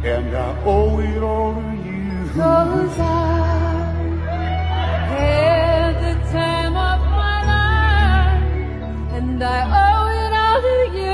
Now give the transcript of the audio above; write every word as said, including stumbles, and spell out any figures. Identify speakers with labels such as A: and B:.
A: and I owe it all to you.
B: 'Cause I had the time of my life, and I owe it all to you.